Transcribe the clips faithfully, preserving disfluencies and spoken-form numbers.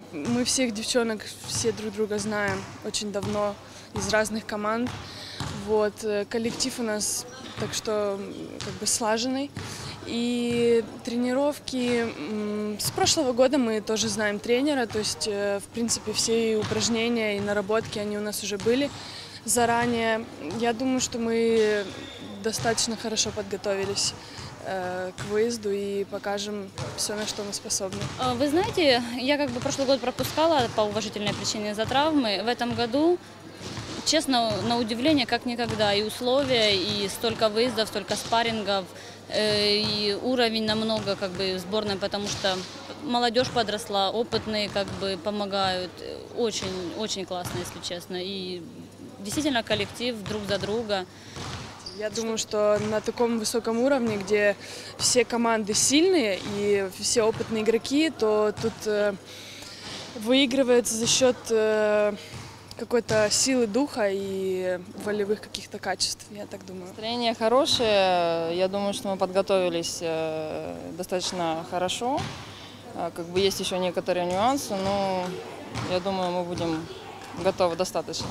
мы всех девчонок, все друг друга знаем очень давно, из разных команд. Вот. Коллектив у нас, так что, как бы слаженный. И тренировки, с прошлого года мы тоже знаем тренера, то есть, в принципе, все упражнения и наработки, они у нас уже были заранее. Я думаю, что мы достаточно хорошо подготовились к выезду и покажем все, на что мы способны. Вы знаете, я как бы прошлый год пропускала по уважительной причине из-за травмы. В этом году, честно, на удивление, как никогда. И условия, и столько выездов, столько спаррингов, и уровень намного как бы сборной, потому что молодежь подросла, опытные как бы помогают. Очень, очень классно, если честно. И действительно коллектив друг за друга. Я думаю, что на таком высоком уровне, где все команды сильные и все опытные игроки, то тут э, выигрывается за счет э, какой-то силы духа и волевых каких-то качеств, я так думаю. Настроение хорошее, я думаю, что мы подготовились э, достаточно хорошо. Как бы есть еще некоторые нюансы, но я думаю, мы будем готовы достаточно.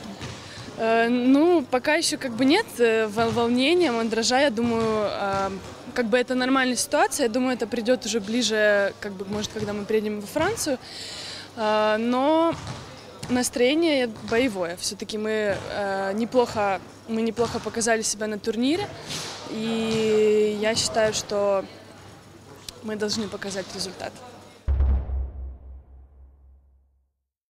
Ну, пока еще как бы нет волнения, мандража, я думаю, как бы это нормальная ситуация, я думаю, это придет уже ближе, как бы, может, когда мы приедем во Францию, но настроение боевое, все-таки мы неплохо, мы неплохо показали себя на турнире, и я считаю, что мы должны показать результат.